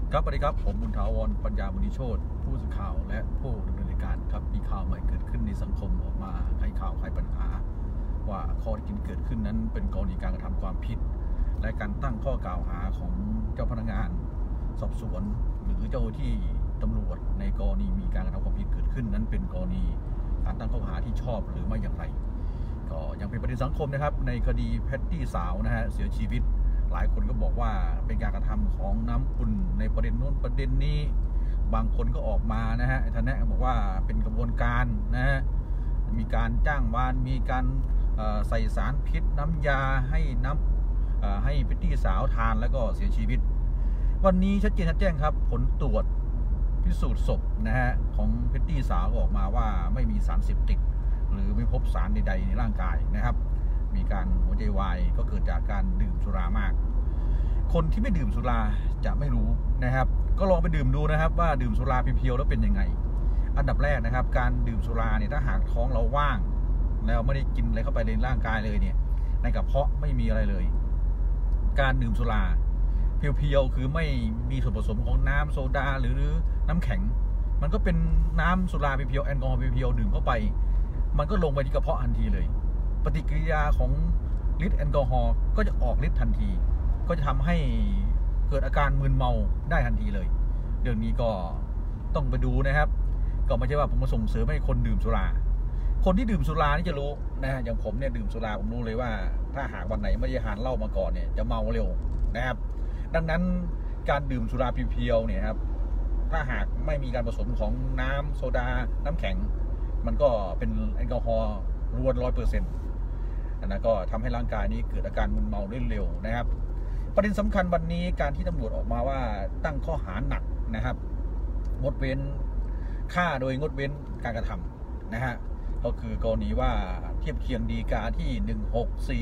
ครับสวัสดีครับผมบุญถาวรปัญญาบุญโชติผู้สื่อข่าวและผู้ดำเนินรายการครับมีข่าวใหม่เกิดขึ้นในสังคมออกมาไขข่าวไขปัญหาว่าข้อที่เกิดขึ้นนั้นเป็นกรณีการกระทำความผิดและการตั้งข้อกล่าวหาของเจ้าพนักงานสอบสวนหรือเจ้าที่ตำรวจในกรณีมีการกระทำความผิดเกิดขึ้นนั้นเป็นกรณีการตั้งข้อหาที่ชอบหรือไม่อย่างไรก็ยังเป็นประเด็นสังคมนะครับในคดีแพตตี้สาวนะฮะเสียชีวิตหลายคนก็บอกว่าเป็นการกระทำของน้ำอุ่นในประเด็นโน้นประเด็นนี้บางคนก็ออกมานะฮะท่านแนะบอกว่าเป็นกระบวนการนะฮะมีการจ้างวานมีการใส่สารพิษน้ำยาให้ให้พิตตี้สาวทานแล้วก็เสียชีวิตวันนี้ชัดเจนชัดแจ้งครับผลตรวจพิสูจน์ศพนะฮะของพิตตี้สาวออกมาว่าไม่มีสารเสพติดหรือไม่พบสารใดๆในร่างกายนะครับมีการหัวใจวายก็เกิดจากการดื่มสุรามากคนที่ไม่ดื่มสุราจะไม่รู้นะครับก็ลองไปดื่มดูนะครับว่าดื่มสุราเพียวๆแล้วเป็นยังไงอันดับแรกนะครับการดื่มสุราเนี่ยถ้าหากท้องเราว่างแล้วไม่ได้กินอะไรเข้าไปในร่างกายเลยเนี่ยในกระเพาะไม่มีอะไรเลยการดื่มสุราเพียวๆคือไม่มีส่วนผสมของน้ำโซดาหรือน้ำแข็งมันก็เป็นน้ำสุราเพียวๆแอลกอฮอล์เพียวๆดื่มเข้าไปมันก็ลงไปที่กระเพาะทันทีเลยปฏิกิริยาของฤทธิ์แอลกอฮอล์ก็จะออกฤทธิ์ทันทีก็จะทำให้เกิดอาการมึนเมาได้ทันทีเลยเรื่องนี้ก็ต้องไปดูนะครับก็ไม่ใช่ว่าผมมาส่งเสริมให้คนดื่มสุราคนที่ดื่มสุรานี่จะรู้นะอย่างผมเนี่ยดื่มสุราผมรู้เลยว่าถ้าหากวันไหนไม่ได้ทานเหล้ามาก่อนเนี่ยจะเมาเร็วนะครับดังนั้นการดื่มสุราเพียวๆเนี่ยครับถ้าหากไม่มีการผสมของน้ำโซดาน้ำแข็งมันก็เป็นแอลกอฮอล์รวน100%นะก็ทำให้ร่างกายนี้เกิดอาการมึนเมาได้เร็วนะครับประเด็นสำคัญวันนี้การที่ตำรวจออกมาว่าตั้งข้อหาหนักนะครับงดเว้นฆ่าโดยงดเว้นการกระทำนะฮะก็คือกรณีว่าเทียบเคียงฎีกาที่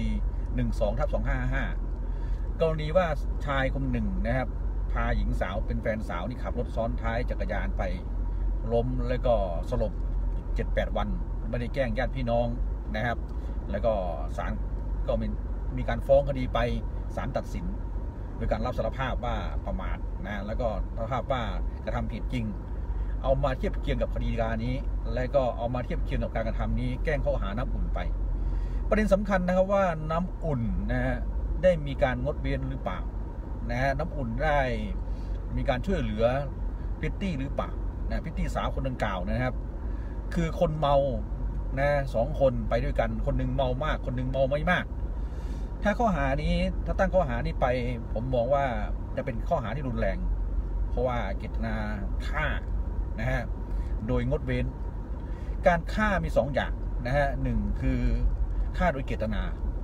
16412/2555กรณีว่าชายคนหนึ่งนะครับพาหญิงสาวเป็นแฟนสาวที่ขับรถซ้อนท้ายจักรยานไปล้มแล้วก็สลบ 7-8 วันไม่ได้แจ้งญาติพี่น้องนะครับแล้วก็ศาลก็มีการฟ้องคดีไปศาลตัดสินโดยการรับสารภาพว่าประมาทนะแล้วก็สารภาพว่ากระทำผิดจริงเอามาเทียบเคียงกับคดีการนี้แล้วก็เอามาเทียบเคียงกับการกระทำนี้แกล้งข้อหาน้ำอุ่นไปประเด็นสำคัญนะครับว่าน้ำอุ่นนะฮะได้มีการงดเว้นหรือเปล่านะฮะน้ำอุ่นได้มีการช่วยเหลือพิตตี้หรือเปล่านะพิตตี้สาวคนดังกล่าวนะครับคือคนเมานะ2 คนไปด้วยกันคนหนึ่งเมามากคนหนึ่งเมาไม่มากถ้าข้อหานี้ถ้าตั้งข้อหานี้ไปผมมองว่าจะเป็นข้อหาที่รุนแรงเพราะว่าเจตนาฆ่านะฮะโดยงดเว้นการฆ่ามี2 อย่างนะฮะ1คือฆ่าโดยเจตนา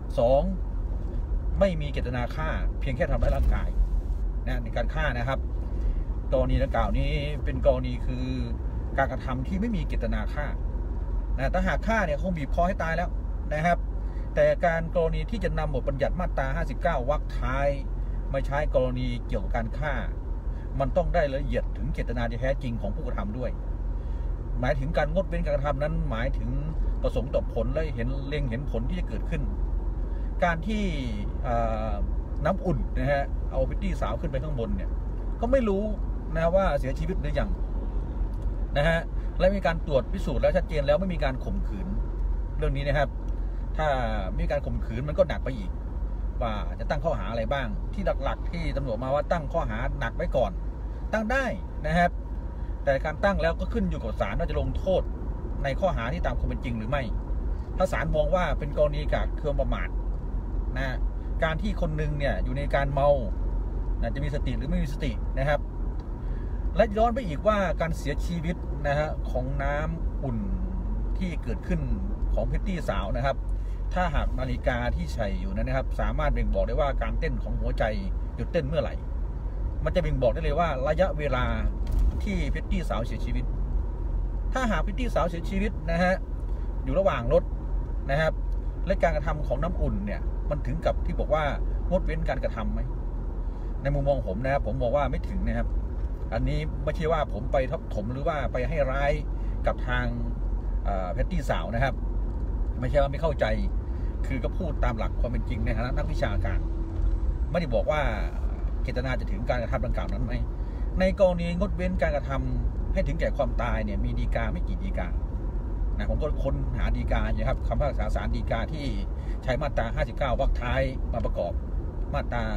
2ไม่มีเจตนาฆ่าเพียงแค่ทำร้ายร่างกายนะในการฆ่านะครับกรณีดังกล่าวนี้เป็นกรณีคือการกระทำที่ไม่มีเจตนาฆ่านะถ้าหากฆ่าเนี่ยคงบีบคอให้ตายแล้วนะครับแต่การกรณีที่จะนำบทบัญญัติมาตรา59วรรคท้ายไม่ใช้กรณีเกี่ยวกับการฆ่ามันต้องได้ละเอียดถึงเจตนาที่แท้จริงของผู้กระทำด้วยหมายถึงการงดเว้นการกระทำนั้นหมายถึงประสงค์ต่อผลและเล็งเห็นผลที่จะเกิดขึ้นการที่น้ำอุ่นนะฮะเอาพิตตี้สาวขึ้นไปข้างบนเนี่ยก็ไม่รู้นะว่าเสียชีวิตหรือยังนะฮะและมีการตรวจพิสูจน์แล้วชัดเจนแล้วไม่มีการข่มขืนเรื่องนี้นะครับถ้ามีการข่มขืนมันก็หนักไปอีกว่าจะตั้งข้อหาอะไรบ้างที่หลักๆที่ตำรวจมาว่าตั้งข้อหาหนักไว้ก่อนตั้งได้นะครับแต่การตั้งแล้วก็ขึ้นอยู่กับศาลว่าจะลงโทษในข้อหาที่ตามความเป็นจริงหรือไม่ถ้าศาลมองว่าเป็นกรณีการเครื่องประมาทนะการที่คนหนึ่งเนี่ยอยู่ในการเมาจะมีสติหรือไม่มีสตินะครับและย้อนไปอีกว่าการเสียชีวิตนะฮะของน้ำอุ่นที่เกิดขึ้นของพิตตี้สาวนะครับถ้าหากนาฬิกาที่ใส่อยู่นั้นนะครับสามารถบ่งบอกได้ว่าการเต้นของหัวใจหยุดเต้นเมื่อไหร่มันจะบ่งบอกได้เลยว่าระยะเวลาที่พิตตี้สาวเสียชีวิตถ้าหากพิตตี้สาวเสียชีวิตนะฮะอยู่ระหว่างรถนะครับและการกระทำของน้ำอุ่นเนี่ยมันถึงกับที่บอกว่างดเว้นการกระทำไหมในมุมมองผมนะครับผมมองว่าไม่ถึงนะครับอันนี้ไม่ใช่ว่าผมไปทับถมหรือว่าไปให้ร้ายกับทางแพตตี้สาวนะครับไม่ใช่ว่าไม่เข้าใจคือก็พูดตามหลักความเป็นจริงในฐานะนักวิชาการไม่ได้บอกว่าเจตนาจะถึงการกระทำดังกล่าวนั้นไหมในกรณีงดเว้นการกระทำให้ถึงแก่ความตายเนี่ยมีฎีกาไม่กี่ฎีกานะผมก็ค้นหาฎีกาอยู่ครับคำพิพากษาศาลฎีกาที่ใช้มาตรา59วรรคท้ายมาประกอบมาตรา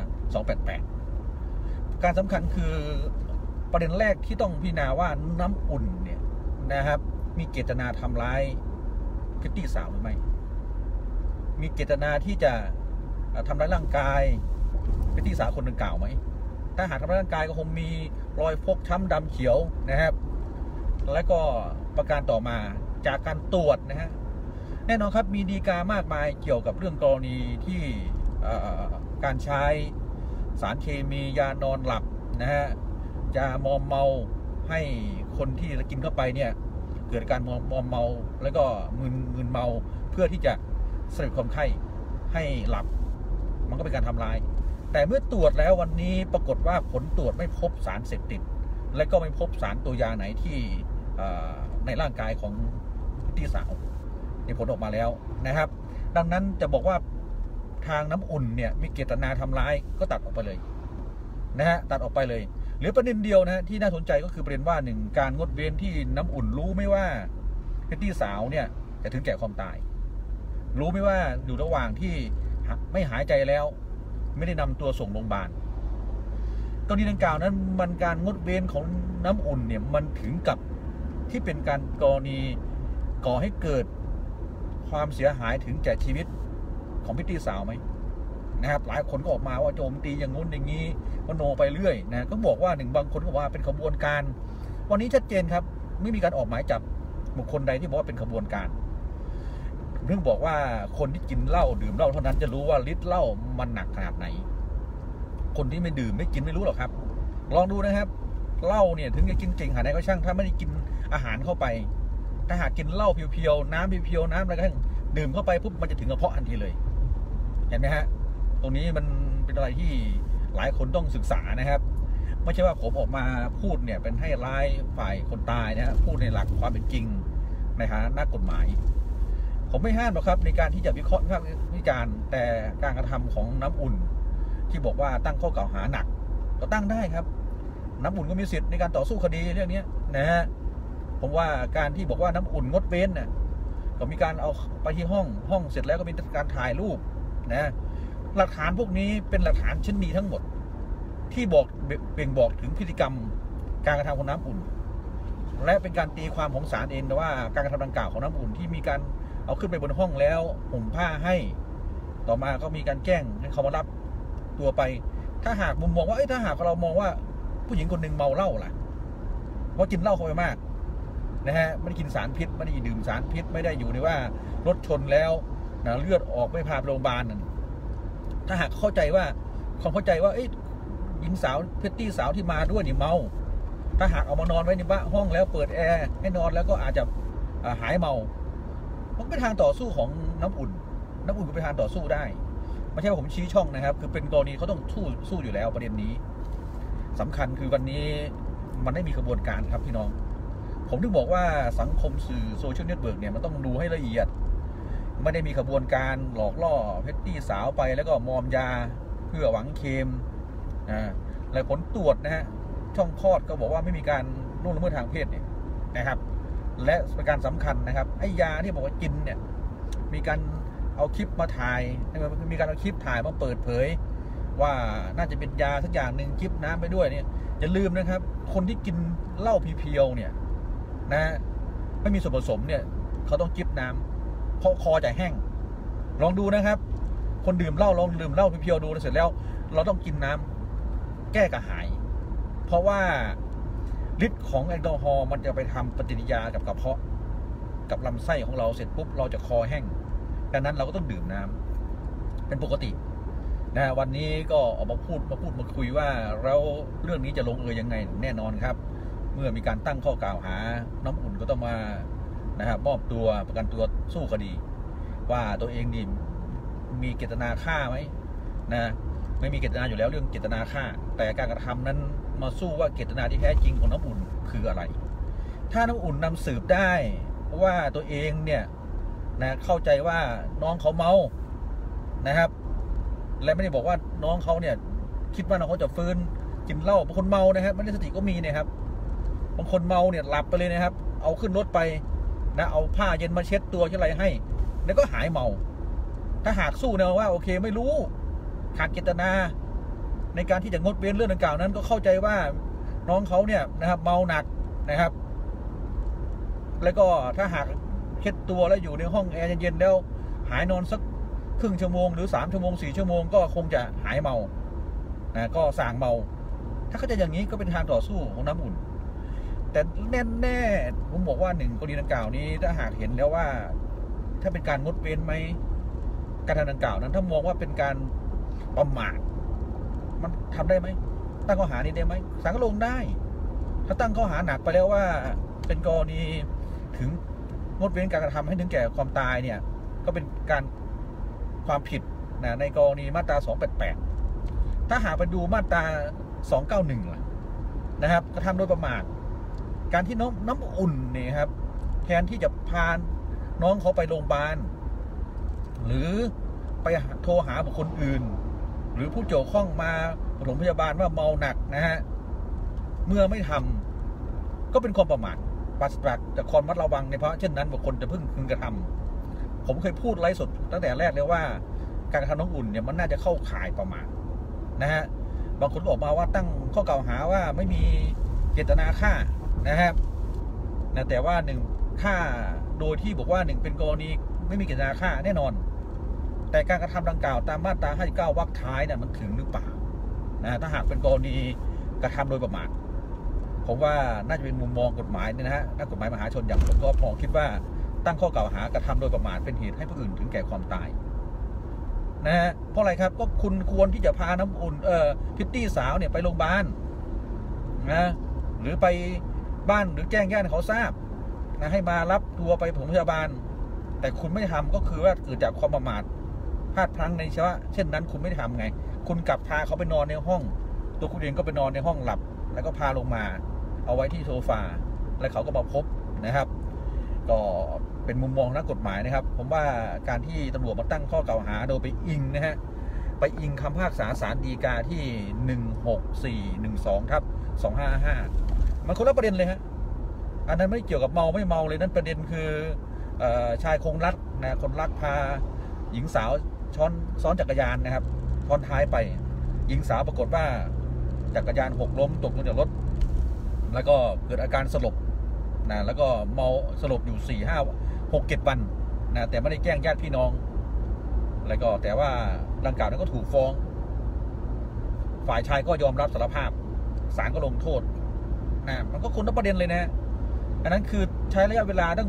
288การสำคัญคือประเด็นแรกที่ต้องพิจารณาว่าน้ำอุ่นเนี่ยนะครับมีเจตนาทำร้ายพริตตี้สาวหรือไม่มีเจตนาที่จะทำร้ายร่างกายพริตตี้สาวคนดังกล่าวไหมถ้าหากทำร้ายร่างกายก็คงมีรอยฟกช้ำดำเขียวนะครับและก็ประการต่อมาจากการตรวจนะฮะแน่นอนครับมีฎีกามากมายเกี่ยวกับเรื่องกรณีที่การใช้สารเคมียานอนหลับนะฮะยามอมเมาให้คนที่กินเข้าไปเนี่ยเกิดการมอมเมาแล้วก็มึนเมาเพื่อที่จะสลบคนไข้ให้หลับมันก็เป็นการทำลายแต่เมื่อตรวจแล้ววันนี้ปรากฏว่าผลตรวจไม่พบสารเสพติดและก็ไม่พบสารตัวยาไหนที่ในร่างกายของพี่สาวนี่ผลออกมาแล้วนะครับดังนั้นจะบอกว่าทางน้ำอุ่นเนี่ยมีเจตนาทำร้ายก็ตัดออกไปเลยนะฮะตัดออกไปเลยหรือประเด็นเดียวนะที่น่าสนใจก็คือประเด็นว่าหนึ่งการงดเว้นที่น้ำอุ่นรู้ไม่ว่าพี่สาวเนี่ยจะถึงแก่ความตายรู้ไม่ว่าอยู่ระหว่างที่ไม่หายใจแล้วไม่ได้นำตัวส่งโรงพยาบาลกรณีดังกล่าวนั้นมันการงดเว้นของน้ำอุ่นเนี่ยมันถึงกับที่เป็นการกรณีก่อให้เกิดความเสียหายถึงแก่ชีวิตของพิตตี้สาวไหมนะครับหลายคนก็ออกมาว่าโจมตีอย่างงู้นอย่างนี้มโนไปเรื่อยนะก็บอกว่าหนึ่งบางคนก็บอกว่าเป็นขบวนการวันนี้ชัดเจนครับไม่มีการออกหมายจับบุคคลใดที่บอกว่าเป็นขบวนการเรื่องบอกว่าคนที่กินเหล้าดื่มเหล้าเท่านั้นจะรู้ว่าฤทธิ์เหล้ามันหนักขนาดไหนคนที่ไม่ดื่มไม่กินไม่รู้หรอกครับลองดูนะครับเหล้าเนี่ยถึงจะกินเก่งขนาดไหนก็ช่างถ้าไม่ได้กินอาหารเข้าไปถ้าหากกินเหล้าเพียวๆน้ำเพียวๆน้ำอะไรก็ดื่มเข้าไปปุ๊บมันจะถึงกระเพาะทันทีเลยเห็นไหมฮะตรงนี้มันเป็นอะไรที่หลายคนต้องศึกษานะครับไม่ใช่ว่าผมออกมาพูดเนี่ยเป็นให้ร้ายฝ่ายคนตายนะพูดในหลักความเป็นจริงในฐานะนักกฎหมายผมไม่ห้ามหรอกครับในการที่จะวิเคราะห์วิจารณ์แต่การกระทำของน้ำอุ่นที่บอกว่าตั้งข้อกล่าวหาหนักก็ตั้งได้ครับน้ำอุ่นก็มีสิทธิ์ในการต่อสู้คดีเรื่องนี้นะฮะผมว่าการที่บอกว่าน้ำอุ่นงดเว้นเนี่ยก็มีการเอาไปที่ห้องเสร็จแล้วก็มีการถ่ายรูปนะหลักฐานพวกนี้เป็นหลักฐานชิ้นดีทั้งหมดที่บอกถึงพฤติกรรมการกระทำของน้ำอุ่นและเป็นการตีความของศาลเองว่าการกระทำดังกล่าวของน้ำอุ่นที่มีการเอาขึ้นไปบนห้องแล้วห่มผ้าให้ต่อมาก็มีการแกล้งให้เขามารับตัวไปถ้าหากมุมมองว่าถ้าหากเรามองว่าผู้หญิงคนหนึ่งเมาเหล้าล่ะเพราะกินเหล้าเข้าไปมากนะฮะไม่ได้กินสารพิษไม่ได้ดื่มสารพิษไม่ได้อยู่ในว่ารถชนแล้วนะเลือดออกไม่พาไปโรงพยาบาลนั่นถ้าหากเข้าใจว่าความเข้าใจว่าหญิงสาวเพตตี้สาวที่มาด้วยนี่เมาถ้าหากเอามานอนไว้ในบ้านห้องแล้วเปิดแอร์ให้นอนแล้วก็อาจจะหายเมามันเป็นทางต่อสู้ของน้ำอุ่นก็เป็นทางต่อสู้ได้ไม่ใช่ว่าผมชี้ช่องนะครับคือเป็นกรณีเขาต้องสู้อยู่แล้วประเด็นนี้สำคัญคือวันนี้มันไม่มีกระบวนการครับพี่น้องผมถึงบอกว่าสังคมสื่อโซเชียลเน็ตเวิร์กเนี่ยมันต้องดูให้ละเอียดไม่ได้มีกระบวนการหลอกล่อเพตตี้สาวไปแล้วก็มอมยาเพื่อหวังเคมและผลตรวจนะฮะช่องคลอดก็บอกว่าไม่มีการล่วงละเมิดทางเพศเนี่ยนะครับและประการสำคัญนะครับไอ้ยาที่บอกว่ากินเนี่ยมีการเอาคลิปมาถ่ายมีการเอาคลิปถ่ายมาเปิดเผยว่าน่าจะเป็นยาสักอย่างหนึ่งจิบน้ำไปด้วยเนี่ยอย่าลืมนะครับคนที่กินเหล้าเพียวๆเนี่ยนะไม่มีส่วนผสมเนี่ยเขาต้องจิบน้ำเพราะคอจะแห้งลองดูนะครับคนดื่มเหล้าลองดื่มเหล้าเพียวๆดูเสร็จแล้วเราต้องกินน้ำแก้กระหายเพราะว่าฤทธิ์ของแอลกอฮอล์มันจะไปทำปฏิกิริยากับกระเพาะกับลำไส้ของเราเสร็จปุ๊บเราจะคอแห้งดังนั้นเราก็ต้องดื่มน้ำเป็นปกตินะวันนี้ก็ออกมาพูดมาคุยว่าแล้วเรื่องนี้จะลงเอยยังไงแน่นอนครับเมื่อมีการตั้งข้อกล่าวหาน้ำอุ่นก็ต้องมานะครับมอบตัวประกันตัวสู้คดีว่าตัวเองนี่มีเจตนาฆ่าไหมนะไม่มีเจตนาอยู่แล้วเรื่องเจตนาฆ่าแต่การกระทำนั้นมาสู้ว่าเจตนาที่แท้จริงของน้ำอุ่นคืออะไรถ้าน้ำอุ่นนำสืบได้ว่าตัวเองเนี่ยนะเข้าใจว่าน้องเขาเมานะครับและไม่ได้บอกว่าน้องเขาเนี่ยคิดว่าน้องเขาจะฟื้นกินเหล้าบางคนเมานะครับไม่ได้สติก็มีนะครับบางคนเมาเนี่ยหลับไปเลยนะครับเอาขึ้นรถไปนะเอาผ้าเย็นมาเช็ดตัวอะไรให้แล้วก็หายเมาถ้าหากสู้นะว่าโอเคไม่รู้ขาดเจตนาในการที่จะงดเว้นเรื่องดังกล่าวนั้นก็เข้าใจว่าน้องเขาเนี่ยนะครับเมาหนักนะครับแล้วก็ถ้าหากเช็ดตัวแล้วอยู่ในห้องแอร์เย็นๆแล้วหายนอนสักครึ่งชั่วโมงหรือ3 ชั่วโมง4 ชั่วโมงก็คงจะหายเมานะก็ส่างเมาถ้าเขาจะอย่างนี้ก็เป็นทางต่อสู้ของน้ำอุ่นแต่แน่ๆผมบอกว่า1 กรณีดังกล่าวนี้ถ้าหากเห็นแล้วว่าถ้าเป็นการงดเว้นไหมการทำดังกล่าวนั้นถ้ามองว่าเป็นการประมาทมันทำได้ไหมตั้งข้อหานี้ได้ไหมศาลก็ลงได้ถ้าตั้งข้อหาหนักไปแล้วว่าเป็นกรณีถึงงดเว้นการกระทำให้ถึงแก่ความตายเนี่ยก็เป็นการความผิดนะในกรณีมาตรา288ถ้าหากไปดูมาตรา291ล่ะนะครับกระทำโดยประมาทการที่น้ำอุ่นเนี่ยครับแทนที่จะพาน้องเขาไปโรงพยาบาลหรือไปโทรหาบุคคลอื่นหรือผู้เกี่ยวข้องมาปฐมพยาบาลว่าเมาหนักนะฮะเมื่อไม่ทำก็เป็นความประมาทปราศจากความระมัดระวังในเพราะเช่นนั้นบุคคลจะพึงกระทำผมเคยพูดไลฟ์สดตั้งแต่แรกเลยว่าการกระทำน้องอุ่นเนี่ยมันน่าจะเข้าข่ายประมาทนะฮะบางคนบอกมาว่าตั้งข้อกล่าวหาว่าไม่มีเจตนาฆ่านะครับนะแต่ว่า1ฆ่าโดยที่บอกว่า1เป็นกรณีไม่มีเจตนาฆ่าแน่นอนแต่การกระทำดังกล่าวตามมาตรา59 วรรคท้ายเนี่ยมันถึงหรือเปล่านะถ้าหากเป็นกรณีกระทำโดยประมาทผมว่าน่าจะเป็นมุมมองกฎหมายเนี่ยนะฮะนักกฎหมายมหาชนอย่างผมก็พอคิดว่าตั้งข้อกล่าวหากระทำโดยประมาทเป็นเหตุให้ผู้อื่นถึงแก่ความตายนะฮะเพราะอะไรครับก็คุณควรที่จะพาน้ำอุ่นพิตตี้สาวเนี่ยไปโรงพยาบาลนะหรือไปบ้านหรือแจ้งญาติเขาทราบนะให้มารับตัวไปโรงพยาบาลแต่คุณไม่ทำก็คือว่าเกิดจากความประมาทพลาดพลั้งในเช่นนั้นคุณไม่ทำไงคุณกลับพาเขาไปนอนในห้องตัวคุณเองก็ไปนอนในห้องหลับแล้วก็พาลงมาเอาไว้ที่โซฟาแล้วเขาก็มาพบนะครับก็เป็นมุมมองนักกฎหมายนะครับผมว่าการที่ตำรวจมาตั้งข้อกล่าวหาโดยไปอิงนะฮะไปอิงคำพิพากษาศาลฎีกาที่16412/255มันคนละประเด็นเลยฮะอันนั้นไม่เกี่ยวกับเมาไม่เมาเลยนั่นประเด็นคือชายคงรักนะคนรักพาหญิงสาวซ้อนจักรยานนะครับซ้อนท้ายไปหญิงสาวปรากฏว่าจักรยานหกล้มตกลงจากรถแล้วก็เกิดอาการสลบนะแล้วก็เมาสลบอยู่4 5 6 7 วันนะแต่ไม่ได้แจ้งญาติพี่น้องแล้วก็แต่ว่าดังกล่าวนั้นก็ถูกฟ้องฝ่ายชายก็ยอมรับสารภาพศาลก็ลงโทษนะมันก็คนละประเด็นเลยนะอันนั้นคือใช้ระยะเวลาตั้ง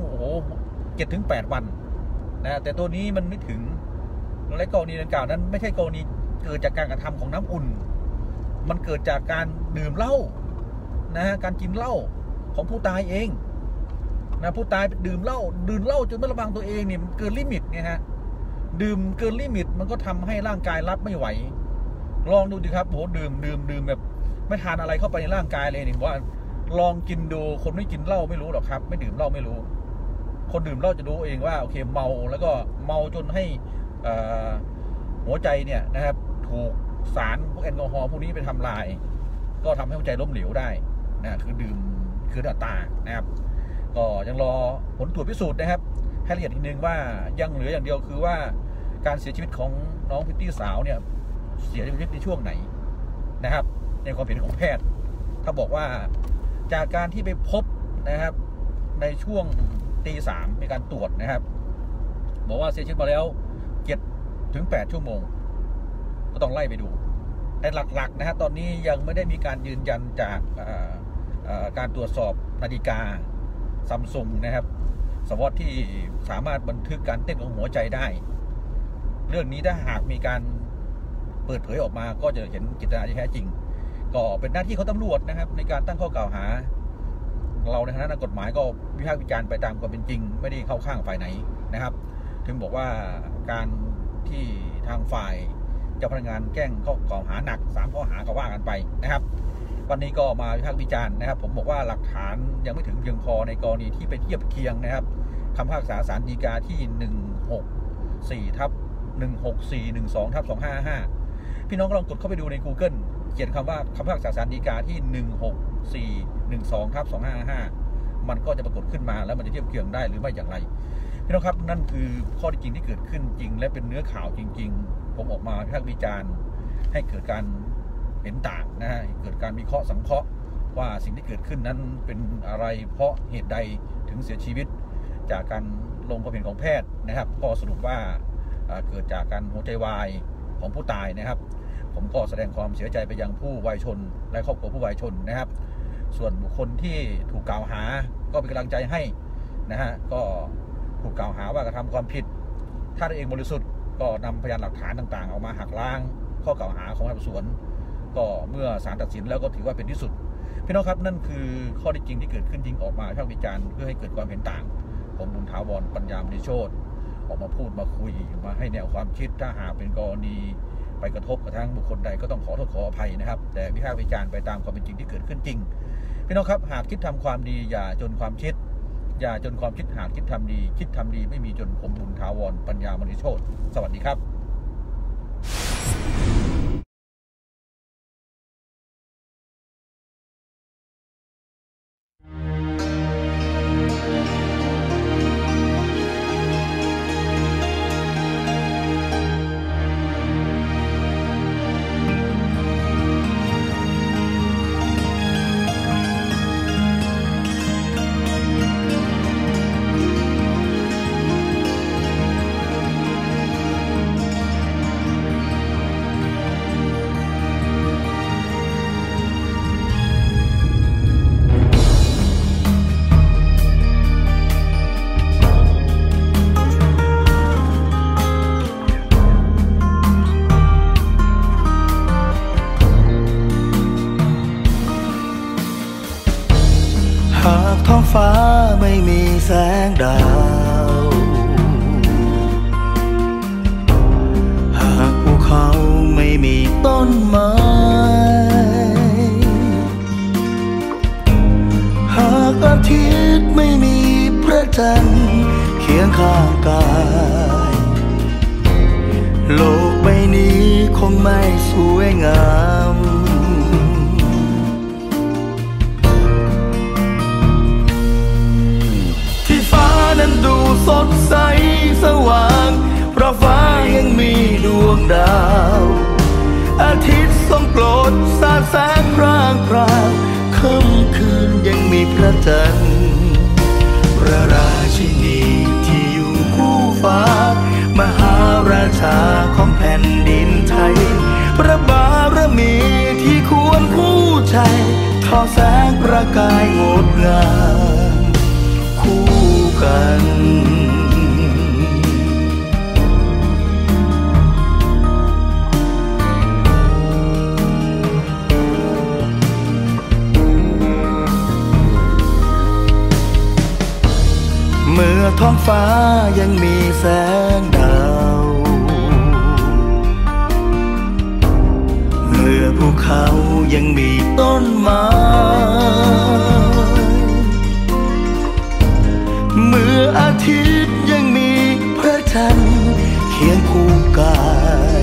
7 ถึง 8 วันนะแต่ตัวนี้มันไม่ถึงและกรณีดังกล่าวนั้นไม่ใช่กรณีเกิดจากการกระทำของน้ำอุ่นมันเกิดจากการดื่มเหล้านะฮะการกินเหล้าของผู้ตายเองนะผู้ตายดื่มเหล้าจนไม่ระวังตัวเองเนี่ยมันเกินลิมิตไงฮะดื่มเกินลิมิตมันก็ทำให้ร่างกายรับไม่ไหวลองดูดิครับดื่มแบบไม่ทานอะไรเข้าไปในร่างกายเลยนี่ว่าลองกินดูคนไม่กินเหล้าไม่รู้หรอกครับไม่ดื่มเหล้าไม่รู้คนดื่มเหล้าจะรู้เองว่าโอเคเมาแล้วก็เมาจนให้หัวใจเนี่ยนะครับถูกสารพวกแอลกอฮอล์พวกนี้ไปทำลายก็ทำให้หัวใจล้มเหลวได้นะคือดื่มคืออัตรานะครับก็ยังรอผลตรวจพิสูจน์นะครับให้ละเอียดทีนึงว่ายังเหลืออย่างเดียวคือว่าการเสียชีวิตของน้องพิตตี้สาวเนี่ยเสียชีวิตในช่วงไหนนะครับในความเห็นของแพทย์ถ้าบอกว่าจากการที่ไปพบนะครับในช่วงตี 3ในการตรวจนะครับบอกว่าเสียชีวิตมาแล้ว7 ถึง 8 ชั่วโมงก็ต้องไล่ไปดูแต่หลักๆนะฮะตอนนี้ยังไม่ได้มีการยืนยันจากการตรวจสอบนาฬิกาซัมซุงนะครับสวอตที่สามารถบันทึกการเต้นของหัวใจได้เรื่องนี้ถ้าหากมีการเปิดเผยออกมาก็จะเห็นเจตนาที่แท้จริงก็เป็นหน้าที่ของตำรวจนะครับในการตั้งข้อกล่าวหาเราในฐานะนักกฎหมายก็วิพากษ์วิจารณ์ไปตามความเป็นจริงไม่ได้เข้าข้างฝ่ายไหนนะครับถึงบอกว่าการที่ทางฝ่ายเจ้าพนักงานแจ้งข้อกล่าวหาหนัก3 ข้อหาก็ว่ากันไปนะครับวันนี้ก็มาวิพากษ์วิจารณ์นะครับผมบอกว่าหลักฐานยังไม่ถึงเพียงพอในกรณีที่ไปเทียบเคียงนะครับคำพิพากษาศาลฎีกาที่164/16412/255พี่น้องก็ลองกดเข้าไปดูใน Google ขียนคำว่าคำพิพากษาศาลฎีกาที่16412/2555มันก็จะปรากฏขึ้นมาแล้วมันจะเทียบเคียงได้หรือไม่อย่างไรพี่น้องครับนั่นคือข้อที่จริงที่เกิดขึ้นจริงและเป็นเนื้อข่าวจริงๆผมออกมาวิพากษ์วิจารณ์ให้เกิดการเห็นต่างนะฮะเกิดการวิเคราะห์สังเคราะห์ว่าสิ่งที่เกิดขึ้นนั้นเป็นอะไรเพราะเหตุใดถึงเสียชีวิตจากการลงความเห็นของแพทย์นะครับก็สรุปว่าเกิดจากการหัวใจวายของผู้ตายนะครับผมก็แสดงความเสียใจไปยังผู้วายชนและครอบครัวผู้วายชนนะครับส่วนบุคคลที่ถูกกล่าวหาก็เป็นกำลังใจให้นะฮะก็ถูกกล่าวหาว่ากระทำความผิดถ้าตัวเองบริสุทธิ์ก็นำพยานหลักฐานต่างๆออกมาหักล้างข้อกล่าวหาของพนักงานสอบสวนก็เมื่อศาลตัดสินแล้วก็ถือว่าเป็นที่สุดพี่น้องครับนั่นคือข้อเท็จจริงที่เกิดขึ้นจริงออกมาวิพากษ์วิจารณ์เพื่อให้เกิดความเห็นต่างผมบุญถาวรปัญญามณีโชติออกมาพูดมาคุยมาให้แนวความคิดถ้าหากเป็นกรณีไปกระทบกระทั่งบุคคลใดก็ต้องขอโทษขออภัยนะครับแต่วิพากษ์วิจารณ์ไปตามความเป็นจริงที่เกิดขึ้นจริงพี่น้องครับหากคิดทำความดีอย่าจนความคิดอย่าจนความคิดหากคิดทำดีคิดทำดีไม่มีจนผมบุญถาวรปัญญามณีโชติสวัสดีครับหากท้องฟ้าไม่มีแสงดาวหากภูเขาไม่มีต้นไม้หากอาทิตย์ไม่มีพระจันทร์เคียงข้างกายโลกใบนี้คงไม่สวยงามนั้นดูสดใสสว่างเพราะฟ้ายังมีดวงดาวอาทิตย์ส่องโปรดสาดแสงพร่างพรางค่ำคืนยังมีพระจันทร์พระราชินีที่อยู่คู่ฟ้ามหาราชาของแผ่นดินไทยพระบารมีที่ควรคู่ใจทอแสงประกายงดงามคู่กันเมื่อท้องฟ้ายังมีแสงดาวเมื่อภูเขายังมีต้นไม้เมื่ออาทิตย์ยังมีพระจันทร์เคียงคู่กาย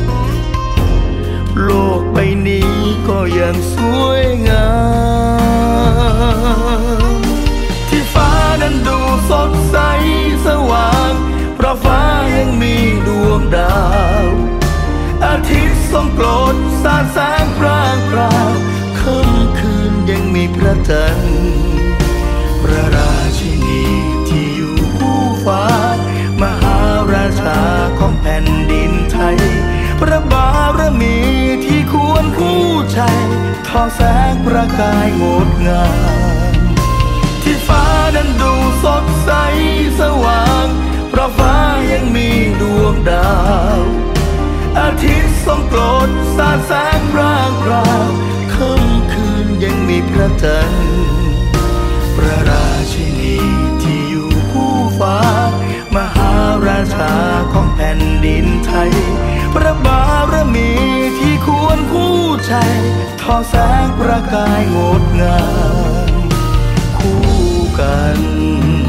โลกใบนี้ก็ยังสวยงามที่ฟ้านั้นดูสดใสสว่างเพราะฟ้ายังมีดวงดาวอาทิตย์ส่องโปรดสาดแสงพร่างพรางค่ำคืนยังมีพระจันทร์พระราชินีที่อยู่คู่ฟ้ามหาราชาของแผ่นดินไทยพระบารมีที่ควรคู่ใจทอแสงประกายงดงามที่ฟ้านั้นดูสดใสสว่างเพราะฟ้ายังมีดวงดาวอาทิตย์ส่องโปรดสาดแสงพร่างพรางค่ำคืนยังมีพระจันทร์พระราชินีที่อยู่คู่ฟ้ามหาราชาของแผ่นดินไทยพระบารมีที่ควรคู่ใจทอแสงประกายงดงามคู่กัน